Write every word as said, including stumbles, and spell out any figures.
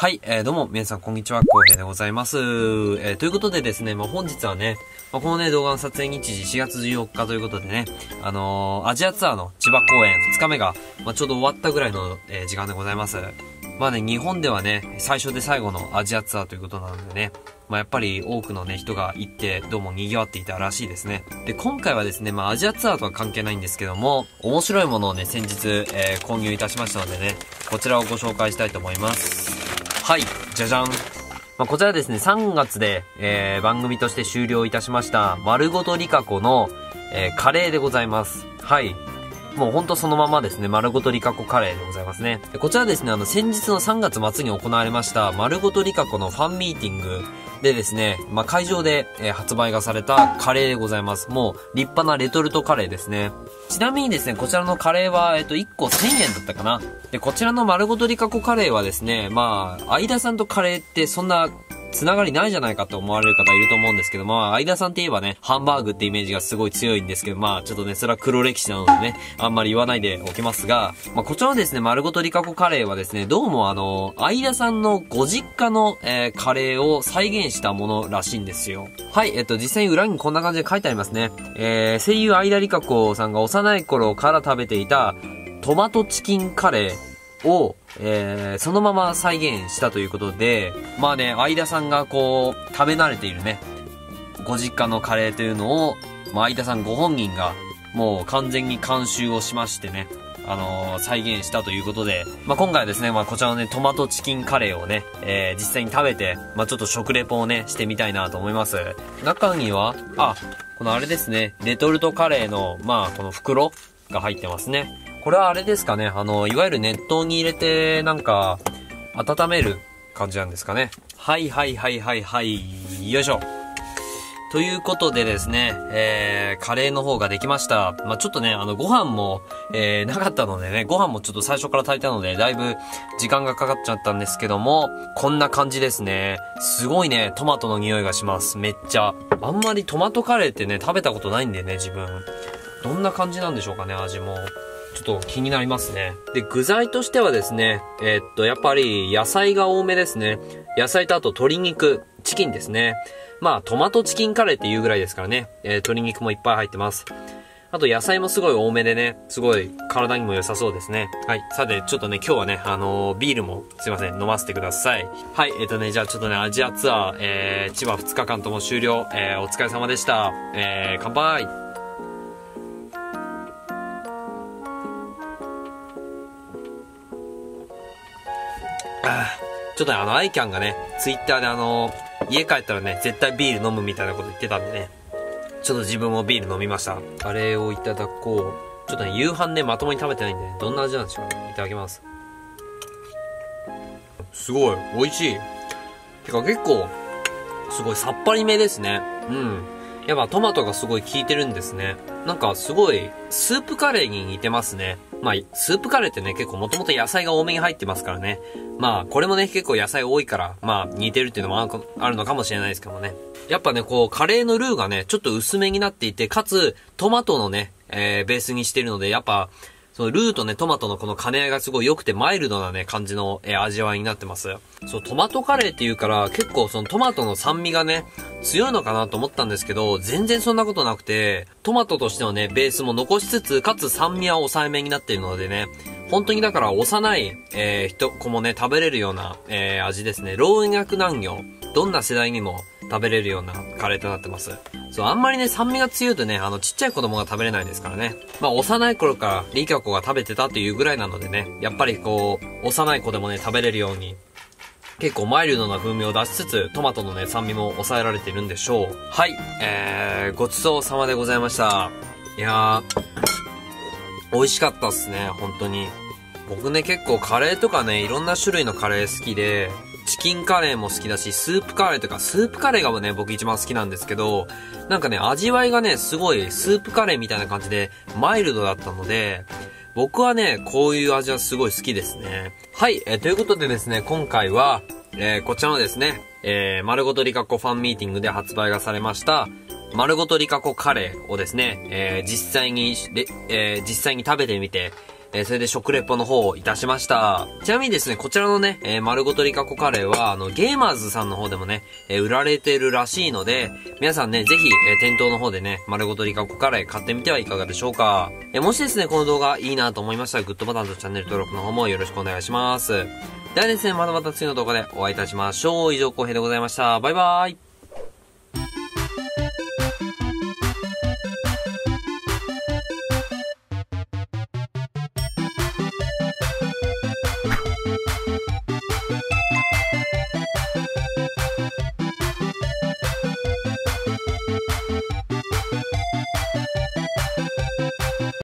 はい、えー、どうも、皆さん、こんにちは、こうへいでございます。えー、ということでですね、まあ、本日はね、まあ、このね、動画の撮影日時しがつじゅうよっかということでね、あのー、アジアツアーの千葉公演ふつかめが、まあ、ちょうど終わったぐらいの、えー、時間でございます。まあね、日本ではね、最初で最後のアジアツアーということなのでね、まあ、やっぱり多くのね、人が行って、どうも賑わっていたらしいですね。で、今回はですね、まあ、アジアツアーとは関係ないんですけども、面白いものをね、先日、えー、購入いたしましたのでね、こちらをご紹介したいと思います。はい、じゃじゃん。まあ、こちらですね、さんがつで、えー、番組として終了いたしました、丸ごとリカコの、えー、カレーでございます。はい。もうほんとそのままですね、丸ごとリカコカレーでございますね。こちらですね、あの、先日のさんがつ末に行われました、丸ごとリカコのファンミーティングでですね、まあ、会場で、えー、発売がされたカレーでございます。もう、立派なレトルトカレーですね。ちなみにですね、こちらのカレーは、えっと、いっこせんえんだったかな。で、こちらの丸ごとリカコカレーはですね、まあ、相田さんとカレーってそんな、つながりないじゃないかと思われる方いると思うんですけど、まあ、相田さんって言えばね、ハンバーグってイメージがすごい強いんですけど、まあ、ちょっとね、それは黒歴史なのでね、あんまり言わないでおきますが、まあ、こちらのですね、丸ごとリカコカレーはですね、どうもあの、相田さんのご実家の、えー、カレーを再現したものらしいんですよ。はい、えっと、実際に裏にこんな感じで書いてありますね。えー、声優相田リカコさんが幼い頃から食べていた、トマトチキンカレー、を、えー、そのまま再現したということで、まあね、相田さんがこう、食べ慣れているね、ご実家のカレーというのを、まあ相田さんご本人が、もう完全に監修をしましてね、あのー、再現したということで、まあ今回はですね、まあこちらのね、トマトチキンカレーをね、えー、実際に食べて、まあちょっと食レポをね、してみたいなと思います。中には、あ、このあれですね、レトルトカレーの、まあこの袋が入ってますね。これはあれですかね、あの、いわゆる熱湯に入れて、なんか、温める感じなんですかね。はいはいはいはいはい、よいしょ。ということでですね、えー、カレーの方ができました。まあ、ちょっとね、あの、ご飯も、えー、なかったのでね、ご飯もちょっと最初から炊いたので、だいぶ時間がかかっちゃったんですけども、こんな感じですね。すごいね、トマトの匂いがします。めっちゃ。あんまりトマトカレーってね、食べたことないんでね、自分。どんな感じなんでしょうかね、味も。ちょっと気になりますね。で、具材としてはですね、えー、っと、やっぱり野菜が多めですね。野菜とあと鶏肉、チキンですね。まあ、トマトチキンカレーっていうぐらいですからね。えー、鶏肉もいっぱい入ってます。あと野菜もすごい多めでね、すごい体にも良さそうですね。はい。さて、ちょっとね、今日はね、あのー、ビールもすいません、飲ませてください。はい。えっとね、じゃあちょっとね、アジアツアー、えー、千葉ふつかかんとも終了。えー、お疲れ様でした。えー、乾杯。あちょっとね、あの、アイキャンがね、ツイッターであの、家帰ったらね、絶対ビール飲むみたいなこと言ってたんでね、ちょっと自分もビール飲みました。カレーをいただこう。ちょっとね、夕飯ね、まともに食べてないんでね、どんな味なんでしょうかね。いただきます。すごい、美味しい。てか結構、すごいさっぱりめですね。うん。やっぱトマトがすごい効いてるんですね。なんかすごい、スープカレーに似てますね。まあ、スープカレーってね、結構もともと野菜が多めに入ってますからね。まあ、これもね、結構野菜多いから、まあ、似てるっていうのもあるのかもしれないですけどもね。やっぱね、こう、カレーのルーがね、ちょっと薄めになっていて、かつ、トマトのね、えー、ベースにしてるので、やっぱ、そのルーとね、トマトのこの兼ね合いがすごい良くてマイルドなね、感じの、えー、味わいになってます。そう、トマトカレーっていうから、結構そのトマトの酸味がね、強いのかなと思ったんですけど、全然そんなことなくて、トマトとしてのね、ベースも残しつつ、かつ酸味は抑えめになっているのでね、本当にだから幼い、えー、人、子もね、食べれるような、えー、味ですね。老若男女、どんな世代にも食べれるようなカレーとなってます。そう、あんまりね、酸味が強いとね、あの、ちっちゃい子供が食べれないですからね。まあ、幼い頃からリカコが食べてたっていうぐらいなのでね、やっぱりこう、幼い子でもね、食べれるように、結構マイルドな風味を出しつつ、トマトのね、酸味も抑えられているんでしょう。はい、えー、ごちそうさまでございました。いやー、美味しかったっすね、本当に。僕ね、結構カレーとかね、いろんな種類のカレー好きで、チキンカレーも好きだし、スープカレーとか、スープカレーがね、僕一番好きなんですけど、なんかね、味わいがね、すごい、スープカレーみたいな感じで、マイルドだったので、僕はね、こういう味はすごい好きですね。はい、えー、ということでですね、今回は、えー、こちらのですね、えー、丸ごとリカコファンミーティングで発売がされました、丸ごとリカコカレーをですね、えー、実際に、えー、実際に食べてみて、 えー、それで食レポの方をいたしました。ちなみにですね、こちらのね、えー、丸ごとリカコカレーは、あの、ゲーマーズさんの方でもね、えー、売られてるらしいので、皆さんね、ぜひ、えー、店頭の方でね、丸ごとリカコカレー買ってみてはいかがでしょうか。えー、もしですね、この動画いいなと思いましたら、グッドボタンとチャンネル登録の方もよろしくお願いします。ではですね、またまた次の動画でお会いいたしましょう。以上、浩平でございました。バイバーイ。